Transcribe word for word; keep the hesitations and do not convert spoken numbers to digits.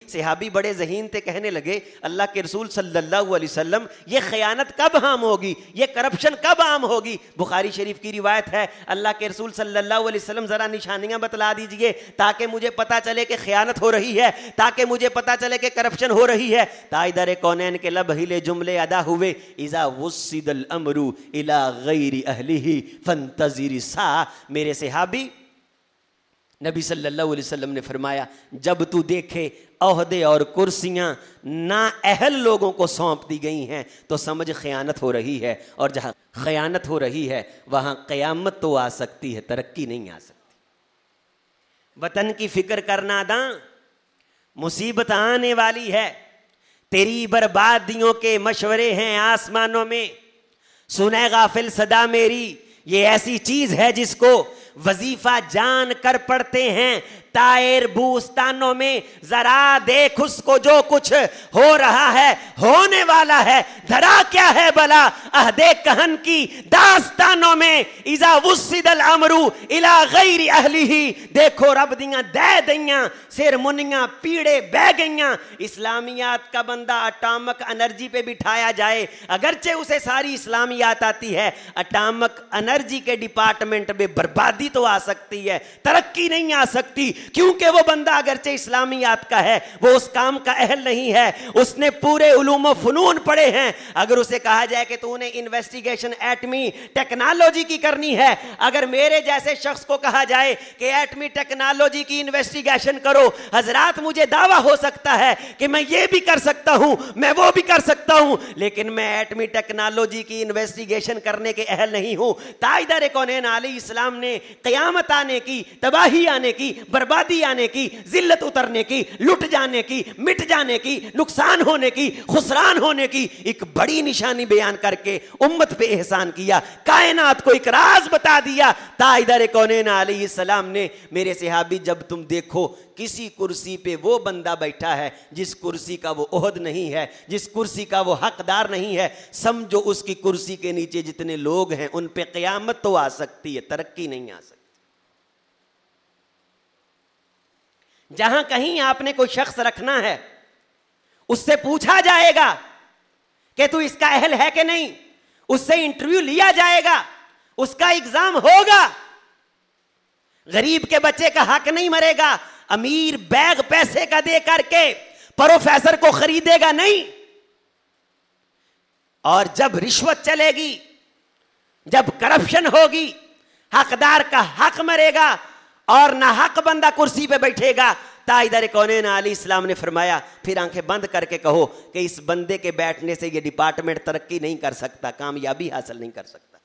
सहाबी बड़े ज़हीन थे, कहने लगे अल्लाह के रसूल सल्लल्लाहु अलैहि वसल्लम ये खयानत कब आम होगी, ये करप्शन कब आम होगी। बुखारी शरीफ की रिवायत है, अल्लाह के रसूल सल्लल्लाहु अलैहि वसल्लम ज़रा निशानियां बतला दीजिए ताकि मुझे पता चले कि खयानत हो रही है, ताकि मुझे पता चले कि करप्शन हो रही है। ताइदर कौनैन के लब हिले जुमले अदा हुए, इज़ा वुस्सिदल अमरु इला गैरि अहलिही फंतज़िरी सा। मेरे सहाबी नबी सल्लल्लाहु अलैहि वसल्लम ने फरमाया, जब तू देखे ओहदे और कुर्सियां ना अहल लोगों को सौंप दी गई हैं तो समझ खयानत हो रही है, और जहां खयानत हो रही है वहां क़यामत तो आ सकती है, तरक्की नहीं आ सकती। वतन की फिक्र करना दा, मुसीबत आने वाली है, तेरी बर्बादियों के मशवरे हैं आसमानों में, सुने गाफिल सदा मेरी, ये ऐसी चीज है जिसको वजीफा जान कर पढ़ते हैं तायर बूस्तानों में। जरा देख उसको जो कुछ हो रहा है, होने वाला है, धरा क्या है भला अहदे कहन की दास्तानों में। इज़ा वुस्सिदल अमरु इला गैरि अहलिही, देखो रब दियां दै दइयां सिर मुनियां पीड़े बह गईयां। इस्लामियात का बंदा अटामक एनर्जी पे बिठाया जाए, अगरचे उसे सारी इस्लामियात आती है, अटामक एनर्जी के डिपार्टमेंट में बर्बादी तो आ सकती है, तरक्की नहीं आ सकती, क्योंकि वो बंदा अगरचे इस्लामियात का है वो उस काम का अहल नहीं है, उसने पूरे उलूम व फनून पढ़े हैं। अगर उसे कहा जाए कि तूने इन्वेस्टिगेशन एटमी टेक्नोलॉजी की करनी है, अगर मेरे जैसे शख्स को कहा जाए कि एटमी टेक्नोलॉजी की इन्वेस्टिगेशन करो, हजरात मुझे दावा हो सकता है कि मैं ये भी कर सकता हूं, मैं वो भी कर सकता हूं, लेकिन मैं एटमी टेक्नोलॉजी की इन्वेस्टिगेशन करने के अहल नहीं हूं। ताइदर कौनैन आली इस्लाम ने क़यामत आने की, तबाही आने की, बर्बादी आने की, जिल्लत उतरने की, लुट जाने की, मिट जाने की, नुकसान होने की, खुसरान होने की एक बड़ी निशानी बयान करके उम्मत पे एहसान किया, कायनात को एक राज बता दिया। ताइदर कौनैन अलैहिस्सलाम ने, मेरे सहाबी जब तुम देखो किसी कुर्सी पे वो बंदा बैठा है जिस कुर्सी का वो ओहद नहीं है, जिस कुर्सी का वो हकदार नहीं है, समझो उसकी कुर्सी के नीचे जितने लोग हैं उन पे क़यामत तो आ सकती है, तरक्की नहीं आ सकती। जहां कहीं आपने कोई शख्स रखना है उससे पूछा जाएगा कि तू इसका अहल है कि नहीं, उससे इंटरव्यू लिया जाएगा, उसका एग्जाम होगा। गरीब के बच्चे का हक नहीं मरेगा, अमीर बैग पैसे का दे करके प्रोफेसर को खरीदेगा नहीं। और जब रिश्वत चलेगी, जब करप्शन होगी, हकदार का हक मरेगा और ना हक बंदा कुर्सी पे बैठेगा। ताइदर कौनैन अलैहिस्सलाम ने फरमाया, फिर आंखें बंद करके कहो कि इस बंदे के बैठने से ये डिपार्टमेंट तरक्की नहीं कर सकता, कामयाबी हासिल नहीं कर सकता।